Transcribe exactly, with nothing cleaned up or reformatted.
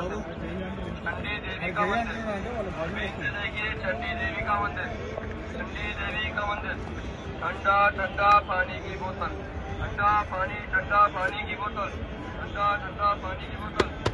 चंडी देवी का मंदिर, देखिए चंडी देवी का मंदिर, चंडी देवी का मंदिर। ठंडा ठंडा पानी की बोतल, ठंडा पानी, ठंडा पानी की बोतल, ठंडा ठंडा पानी की बोतल।